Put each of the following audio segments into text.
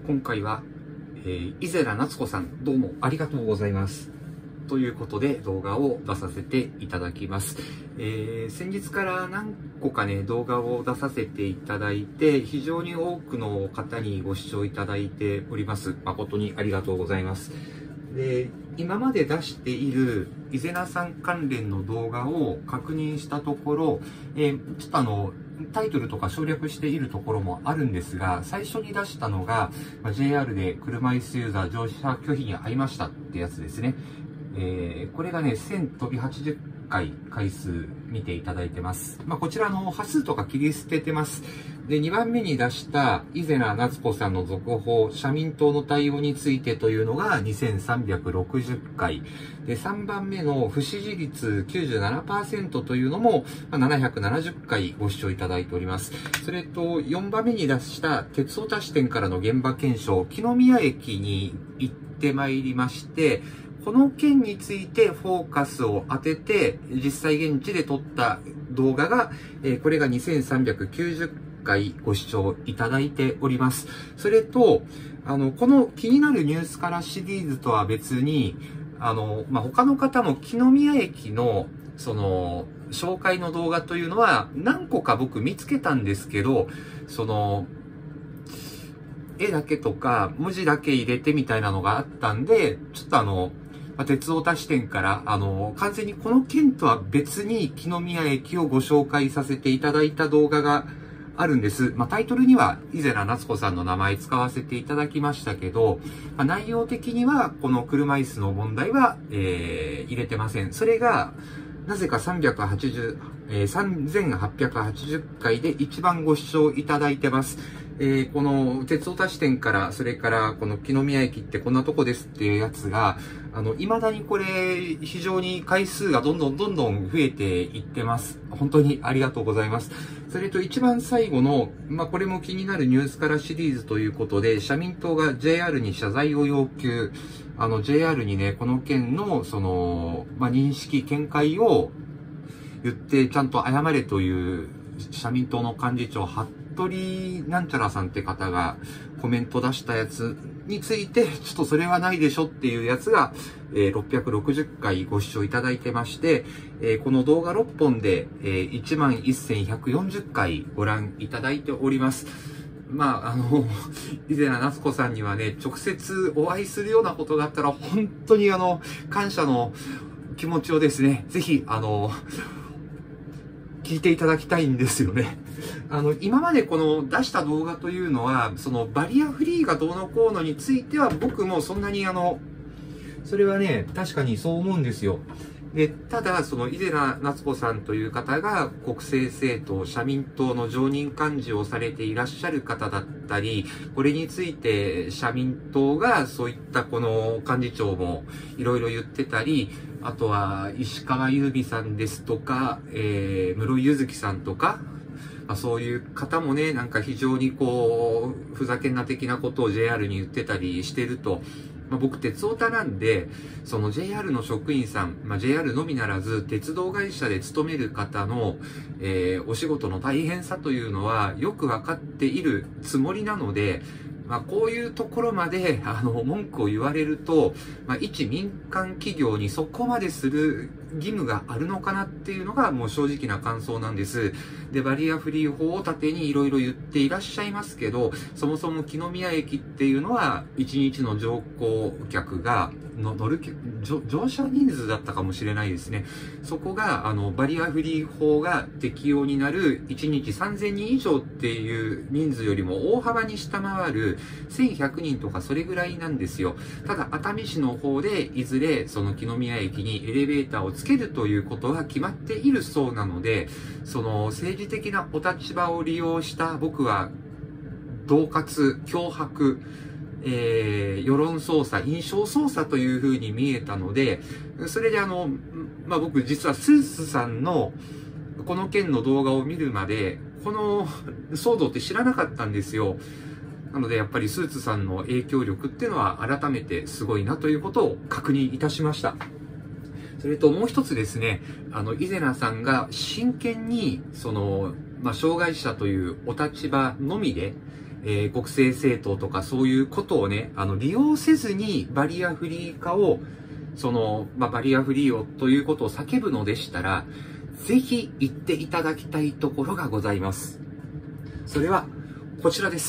今回は、伊勢良夏子さん、どうもありがとうございます。ということで動画を出させていただきます。先日から何個かね、動画を出させていただいて、非常に多くの方にご視聴いただいております。誠にありがとうございます。で、今まで出している伊勢良さん関連の動画を確認したところ、ちょっとタイトルとか省略しているところもあるんですが、最初に出したのが、JR で車椅子ユーザー乗車拒否に遭いましたってやつですね。これがね、1000飛び80回回数見ていただいてます。こちらの端数とか切り捨ててます。で、2番目に出した伊勢良夏子さんの続報、社民党の対応についてというのが2360回。で、3番目の不支持率 97% というのも770回ご視聴いただいております。それと、4番目に出した鉄オタ支店からの現場検証、木宮駅に行ってまいりまして、この件についてフォーカスを当てて、実際現地で撮った動画が、これが2390回ご視聴いただいております。それと、この気になるニュースからシリーズとは別に、他の方も木宮駅の、紹介の動画というのは何個か僕見つけたんですけど、絵だけとか文字だけ入れてみたいなのがあったんで、ちょっと鉄オタ視点から、完全にこの件とは別に木宮駅をご紹介させていただいた動画があるんです。タイトルには伊勢良夏子さんの名前使わせていただきましたけど、内容的にはこの車椅子の問題は、入れてません。それが、なぜか3880回で一番ご視聴いただいてます。この鉄オタ支店から、それからこの木宮駅ってこんなとこですっていうやつが、未だにこれ、非常に回数がどんどん増えていってます。本当にありがとうございます。それと一番最後の、これも気になるニュースからシリーズということで、社民党が JR に謝罪を要求。JR にね、この件の、認識、見解を言って、ちゃんと謝れという社民党の幹事長、服部なんちゃらさんって方がコメント出したやつについて、ちょっとそれはないでしょっていうやつが、660回ご視聴いただいてまして、この動画6本で、1140回ご覧いただいております。伊勢良夏子さんにはね、直接お会いするようなことがあったら、本当に感謝の気持ちをですね、ぜひ、聞いていただきたいんですよね。今までこの出した動画というのは、バリアフリーがどうのこうのについては、僕もそんなにそれはね、確かにそう思うんですよ。で、ただ、伊勢良夏子さんという方が国政政党、社民党の常任幹事をされていらっしゃる方だったり、これについて社民党がそういったこの幹事長もいろいろ言ってたり、あとは石川優美さんですとか、室井佑月さんとか、そういう方もね、なんか非常にふざけんな的なことを JR に言ってたりしてると、僕、鉄オタなんで、JR の職員さん、JR のみならず、鉄道会社で勤める方の、お仕事の大変さというのは、よくわかっているつもりなので、こういうところまで、文句を言われると、一民間企業にそこまでする義務があるのかなっていうのが、もう正直な感想なんです。で、バリアフリー法を盾にいろいろ言っていらっしゃいますけど、そもそも木宮駅っていうのは、1日の乗降客が、乗車人数だったかもしれないですね。そこが、バリアフリー法が適用になる1日3000人以上っていう人数よりも大幅に下回る1100人とかそれぐらいなんですよ。ただ、熱海市の方で、いずれ木宮駅にエレベーターをつけるということが決まっているそうなので、政治的なお立場を利用した僕は、恫喝、脅迫、世論操作、印象操作という風に見えたので、それで僕実はスースさんのこの件の動画を見るまで、この騒動って知らなかったんですよ。なのでやっぱりスーツさんの影響力っていうのは改めてすごいなということを確認いたしました。それともう一つですね、伊勢良さんが真剣に、障害者というお立場のみで、 国政政党とかそういうことをね、利用せずにバリアフリー化を、バリアフリーをということを叫ぶのでしたら、ぜひ行っていただきたいところがございます。それは、こちらです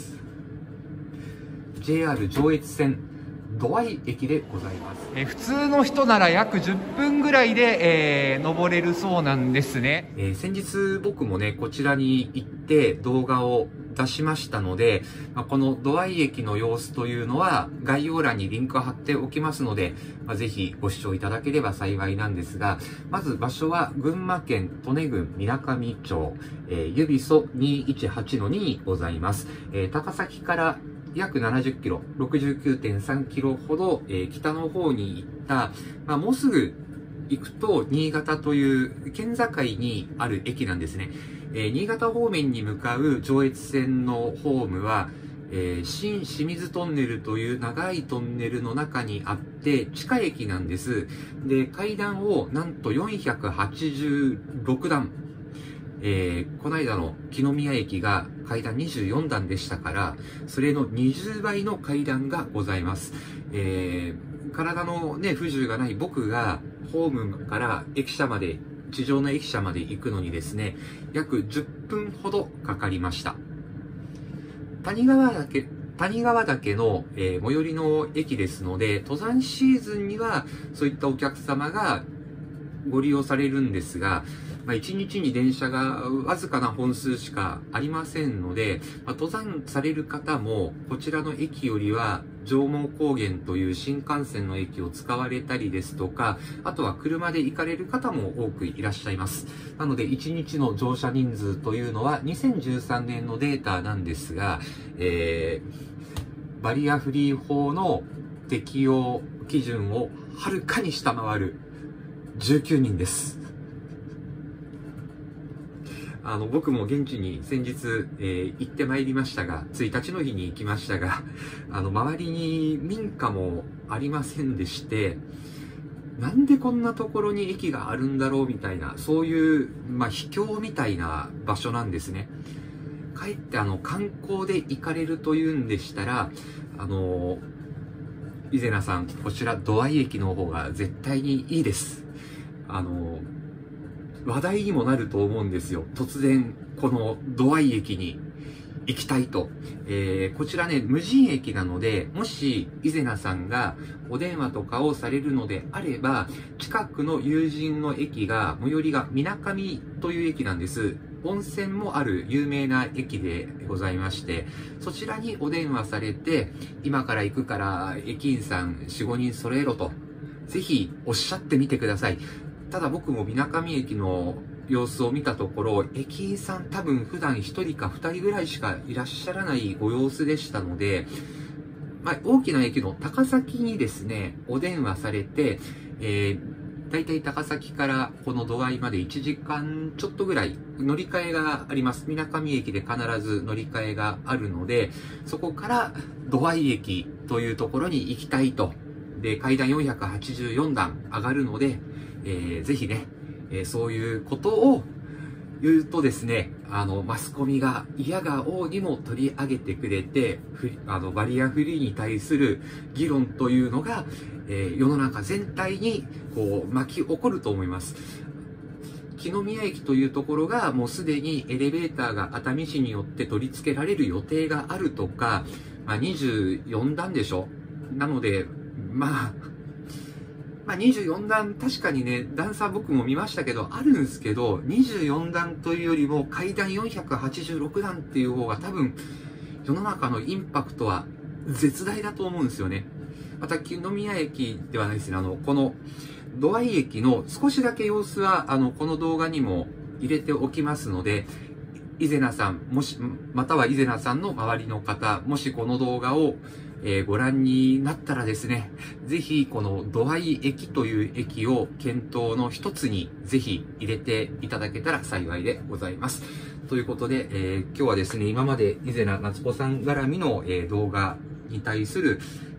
。JR 上越線、土合駅でございます。普通の人なら約10分ぐらいで、登れるそうなんですね。先日僕もね、こちらに行って動画を出しましたので、この土合駅の様子というのは概要欄にリンクを貼っておきますので、ぜひご視聴いただければ幸いなんですが、まず場所は群馬県利根郡水上町、ゆびそ218-2にございます。高崎から約70キロ、69.3 キロほど、北の方に行った、もうすぐ行くと新潟という県境にある駅なんですね。新潟方面に向かう上越線のホームは、新清水トンネルという長いトンネルの中にあって地下駅なんです。で、階段をなんと486段。この間の木宮駅が階段24段でしたから、それの20倍の階段がございます。体のね、不自由がない僕がホームから駅舎まで、地上の駅舎まで行くのにですね、約10分ほどかかりました。谷川岳の、最寄りの駅ですので、登山シーズンにはそういったお客様がご利用されるんですが、1日に電車がわずかな本数しかありませんので、登山される方もこちらの駅よりは上毛高原という新幹線の駅を使われたりですとか、あとは車で行かれる方も多くいらっしゃいます。なので1日の乗車人数というのは2013年のデータなんですが、バリアフリー法の適用基準をはるかに下回る19人です。僕も現地に先日、行ってまいりましたが、1日の日に行きましたが、周りに民家もありませんでして、なんでこんなところに駅があるんだろうみたいな、そういう、秘境みたいな場所なんですね。かえって観光で行かれるというんでしたら、伊是名さん、こちら土合駅の方が絶対にいいです。話題にもなると思うんですよ。突然、この土合駅に行きたいと。こちらね、無人駅なので、もし、伊是名さんがお電話とかをされるのであれば、近くの友人の駅が、最寄りが水上という駅なんです。温泉もある有名な駅でございまして、そちらにお電話されて、今から行くから駅員さん4、5人揃えろと、ぜひおっしゃってみてください。ただ僕も水上駅の様子を見たところ、駅員さん多分普段1人か2人ぐらいしかいらっしゃらないご様子でしたので、大きな駅の高崎にですね、お電話されて、だいたい高崎からこの土合まで1時間ちょっとぐらい乗り換えがあります。水上駅で必ず乗り換えがあるので、そこから土合駅というところに行きたいと。で、階段484段上がるので、ぜひね、そういうことを言うとですね、マスコミが嫌が王にも取り上げてくれて、バリアフリーに対する議論というのが、世の中全体にこう巻き起こると思います。木宮駅というところがもうすでにエレベーターが熱海市によって取り付けられる予定があるとか、24段でしょ。なので、24段、確かにね、段差僕も見ましたけど、あるんですけど、24段というよりも階段486段っていう方が多分、世の中のインパクトは絶大だと思うんですよね。また、木宮駅ではないですね、この、土合駅の少しだけ様子は、この動画にも入れておきますので、伊是名さん、または伊是名さんの周りの方、もしこの動画を、ご覧になったらですね、ぜひこの土合駅という駅を検討の一つにぜひ入れていただけたら幸いでございます。ということで、今日はですね、今まで伊是名夏子さん絡みの、動画に対する、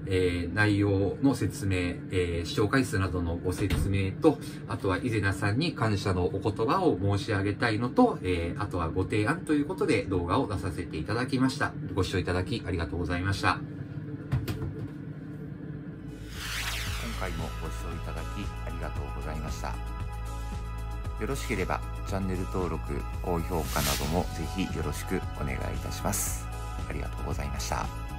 内容の説明、視聴回数などのご説明と、あとは伊勢名さんに感謝のお言葉を申し上げたいのと、あとはご提案ということで動画を出させていただきました。ご視聴いただきありがとうございました。 今回もご視聴いただきありがとうございました。よろしければチャンネル登録、高評価などもぜひよろしくお願いいたします。ありがとうございました。